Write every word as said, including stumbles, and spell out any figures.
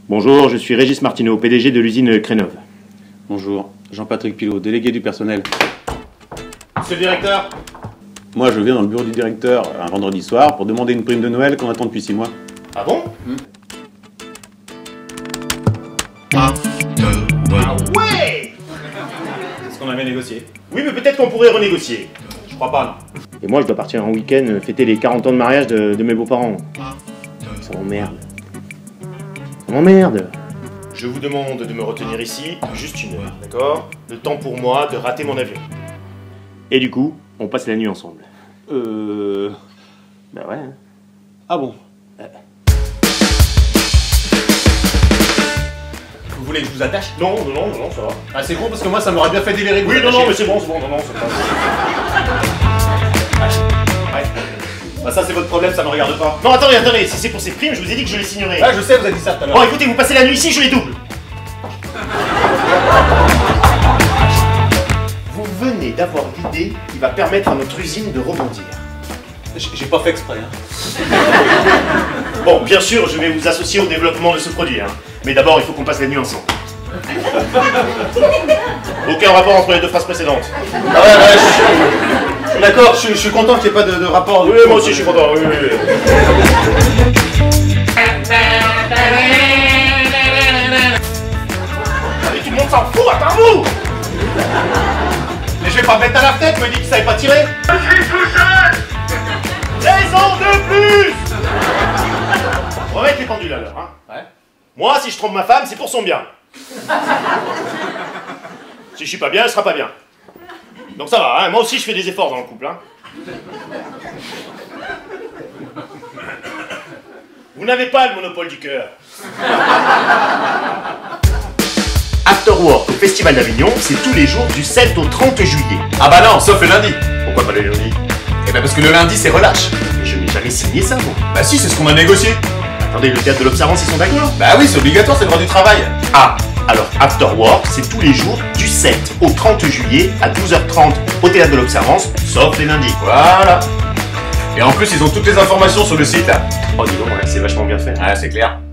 Bonjour, je suis Régis Martineau, P D G de l'usine Crénov. Bonjour, Jean-Patrick Pilot, délégué du personnel. Monsieur le directeur? Moi, je viens dans le bureau du directeur un vendredi soir pour demander une prime de Noël qu'on attend depuis six mois. Ah bon? hmm. Ah ouais! Est-ce qu'on avait négocié? Oui, mais peut-être qu'on pourrait renégocier. Je crois pas, non. Et moi, je dois partir en week-end fêter les quarante ans de mariage de, de mes beaux-parents. Ça m'emmerde. Ça m'emmerde. Je vous demande de me retenir ici juste une heure, d'accord? Le temps pour moi de rater mon avion. Et du coup, on passe la nuit ensemble. Euh... Bah ouais. Hein. Ah bon? Vous voulez que je vous attache? Non, non, non, non, ça va. Ah, c'est gros parce que moi ça m'aurait bien fait délirer. Oui, non, non, mais c'est bon, c'est bon, non, non, c'est pas... Ouais. Bah ça c'est votre problème, ça me regarde pas. Non, attendez, attendez, si c'est pour ces primes, je vous ai dit que je les signerais. Ah, je sais, vous avez dit ça tout à l'heure. Bon, écoutez, vous passez la nuit ici, je les double. Vous venez d'avoir l'idée qui va permettre à notre usine de rebondir. J'ai pas fait exprès, hein. Bon, bien sûr, je vais vous associer au développement de ce produit, hein. Mais d'abord, il faut qu'on passe la nuit ensemble. Aucun rapport entre les deux phrases précédentes. Ah ouais, ouais, je suis d'accord, je, je suis content qu'il n'y ait pas de, de rapport. Oui, moi aussi, je suis content, oui, oui, oui. Mais tout le monde s'en fout, à part vous! Mais je vais pas mettre à la tête, me dit qu'il savait pas tirer. Je suis tout seul! Raison de plus! On va mettre les pendules à l'heure, hein. Ouais. Moi, si je trompe ma femme, c'est pour son bien. Si je suis pas bien, elle sera pas bien. Donc ça va, hein. Moi aussi je fais des efforts dans le couple, hein. Vous n'avez pas le monopole du cœur. After Work au Festival d'Avignon, c'est tous les jours du sept au trente juillet. Ah bah non, sauf le lundi. Pourquoi pas le lundi? Eh ben parce que le lundi c'est relâche. Mais je n'ai jamais signé ça, moi. Bah si, c'est ce qu'on a négocié. Attendez, le théâtre de l'Observance, ils sont d'accord? Bah oui, c'est obligatoire, c'est le droit du travail. Ah, alors After Work, c'est tous les jours du sept au trente juillet à douze heures trente au théâtre de l'Observance, sauf les lundis. Voilà. Et en plus, ils ont toutes les informations sur le site là. Oh dis donc, ouais, c'est vachement bien fait. Ah, c'est clair.